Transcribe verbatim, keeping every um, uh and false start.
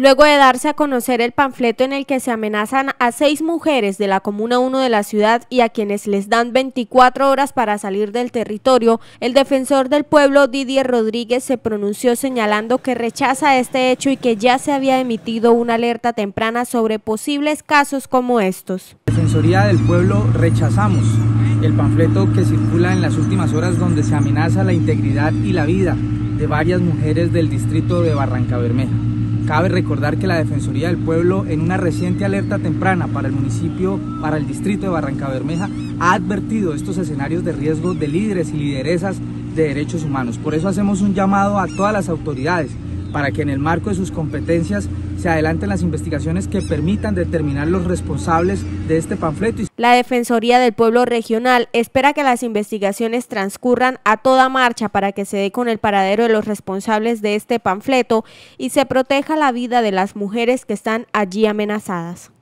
Luego de darse a conocer el panfleto en el que se amenazan a seis mujeres de la Comuna uno de la ciudad y a quienes les dan veinticuatro horas para salir del territorio, el defensor del pueblo Didier Rodríguez se pronunció señalando que rechaza este hecho y que ya se había emitido una alerta temprana sobre posibles casos como estos. Defensoría del Pueblo rechazamos el panfleto que circula en las últimas horas donde se amenaza la integridad y la vida de varias mujeres del distrito de Barrancabermeja. Cabe recordar que la Defensoría del Pueblo, en una reciente alerta temprana para el municipio, para el distrito de Barrancabermeja, ha advertido estos escenarios de riesgo de líderes y lideresas de derechos humanos. Por eso hacemos un llamado a todas las autoridades para que en el marco de sus competencias se adelanten las investigaciones que permitan determinar los responsables de este panfleto. La Defensoría del Pueblo Regional espera que las investigaciones transcurran a toda marcha para que se dé con el paradero de los responsables de este panfleto y se proteja la vida de las mujeres que están allí amenazadas.